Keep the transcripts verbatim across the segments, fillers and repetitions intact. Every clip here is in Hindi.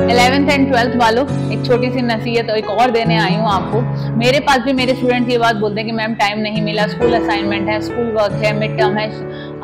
इलेवेंथ एंड ट्वेल्थ वालों, एक छोटी सी नसीहत एक और देने आई हूँ आपको। मेरे पास भी मेरे स्टूडेंट्स ये बात बोलते हैं कि मैम टाइम नहीं मिला, स्कूल असाइनमेंट है, स्कूल वर्क है, मिड टर्म है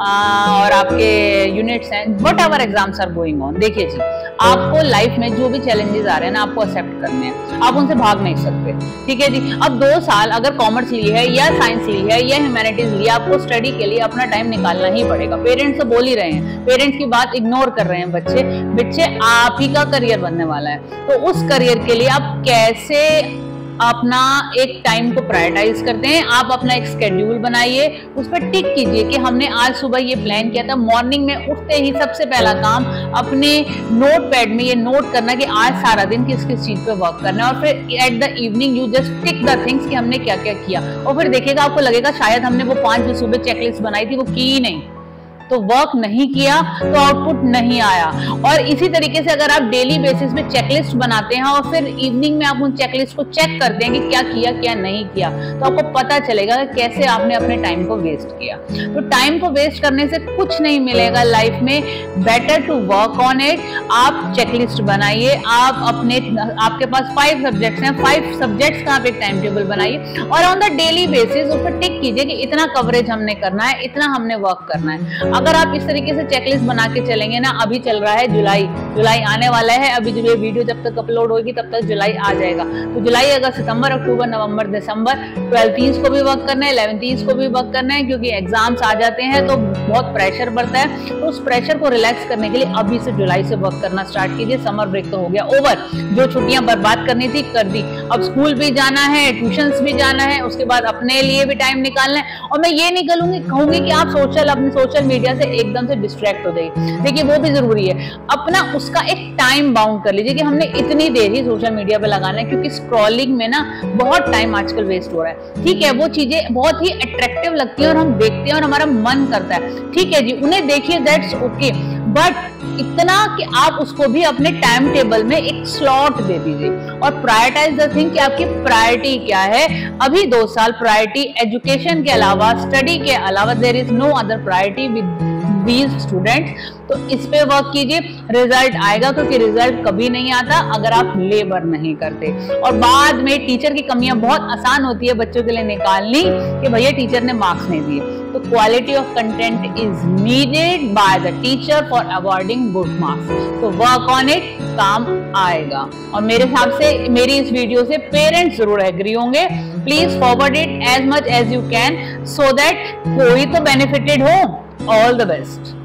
आ, और आपके यूनिट्स हैं, whatever exams are going on. देखिए जी, आपको लाइफ में जो भी चैलेंजेस आ रहे हैं ना, आपको एक्सेप्ट करने हैं, आप उनसे भाग नहीं सकते, ठीक है जी। अब दो साल अगर कॉमर्स ली है या साइंस ली है या ह्यूमैनिटीज ली है, आपको स्टडी के लिए अपना टाइम निकालना ही पड़ेगा। पेरेंट्स तो बोल ही रहे हैं, पेरेंट्स की बात इग्नोर कर रहे हैं बच्चे बच्चे आप ही का करियर बनने वाला है, तो उस करियर के लिए आप कैसे अपना एक टाइम को प्रायोरिटाइज करते हैं। आप अपना एक स्केड्यूल बनाइए, उस पर टिक कीजिए कि हमने आज सुबह ये प्लान किया था। मॉर्निंग में उठते ही सबसे पहला काम अपने नोट पैड में ये नोट करना कि आज सारा दिन किस किस चीज पे वर्क करना है, और फिर at the evening you just tick the things कि हमने क्या क्या किया, और फिर देखिएगा आपको लगेगा शायद हमने वो पांच जो सुबह चेकलिस्ट बनाई थी वो की ही नहीं, तो वर्क नहीं किया तो आउटपुट नहीं आया। और इसी तरीके से अगर आप डेली बेसिस पे चेकलिस्ट बनाते हैं और फिर इवनिंग में आप उन चेकलिस्ट को चेक करते हैं कि क्या किया क्या नहीं किया, तो आपको पता चलेगा कि कैसे आपने अपने टाइम को वेस्ट किया। तो टाइम को वेस्ट करने से कुछ नहीं मिलेगा लाइफ में, better to work on it. आप चेकलिस्ट बनाइए, आप अपने आपके पास फाइव सब्जेक्ट्स हैं, फाइव सब्जेक्ट्स का आप एक टाइम टेबल बनाइए और ऑन द डेली बेसिस उस पर टिक कीजिए कि इतना कवरेज हमने करना है, इतना हमने वर्क करना है। अगर आप इस तरीके से चेकलिस्ट बना के चलेंगे ना, अभी चल रहा है जुलाई, जुलाई आने वाला है, अभी जो ये वीडियो जब तक अपलोड होगी तब तक जुलाई आ जाएगा, तो जुलाई अगस्त सितंबर अक्टूबर नवंबर दिसंबर ट्वेल्थ को भी वर्क करना है, इलेवेंथ को भी वर्क करना है, क्योंकि एग्जाम्स आ जाते हैं तो बहुत प्रेशर बढ़ता है। तो उस प्रेशर को रिलैक्स करने के लिए अभी से जुलाई से वर्क करना स्टार्ट कीजिए। समर ब्रेक तो हो गया ओवर, जो छुट्टियां बर्बाद करनी थी कर दी, अब स्कूल भी जाना है, ट्यूशंस भी जाना है, उसके बाद अपने लिए भी टाइम निकालना है। और मैं ये नहीं कहूंगी कहूंगी कि आप सोशल अपने सोशल मीडिया से एकदम से डिस्ट्रैक्ट हो जाइए, देखिए वो भी जरूरी है, अपना उसका एक टाइम बाउंड कर लीजिए कि हमने इतनी देर ही सोशल मीडिया पे लगाना है, क्योंकि स्क्रॉलिंग में ना बहुत टाइम आजकल वेस्ट हो रहा है। ठीक है, वो चीजें बहुत ही अट्रैक्टिव लगती है और हम देखते हैं और हमारा मन करता है, ठीक है जी, उन्हें देखिए, दैट्स ओके, बट इतना कि आप उसको भी अपने टाइम टेबल में एक स्लॉट दे दीजिए और प्रायोरिटाइज द थिंग कि आपकी प्रायोरिटी क्या है। अभी दो साल प्रायोरिटी एजुकेशन के अलावा, स्टडी के अलावा, there is no other priority with these students. तो इस पे वर्क कीजिए, रिजल्ट आएगा, क्योंकि रिजल्ट कभी नहीं आता अगर आप लेबर नहीं करते। और बाद में टीचर की कमियां बहुत आसान होती है बच्चों के लिए निकालनी कि भैया टीचर ने मार्क्स नहीं दिए, तो quality of content is needed by the teacher for awarding good marks. तो वर्क ऑन इट, काम आएगा। और मेरे हिसाब से मेरी इस वीडियो से पेरेंट्स जरूर एग्री होंगे। Please forward it as much as you can so that कोई तो बेनिफिटेड हो। All the best.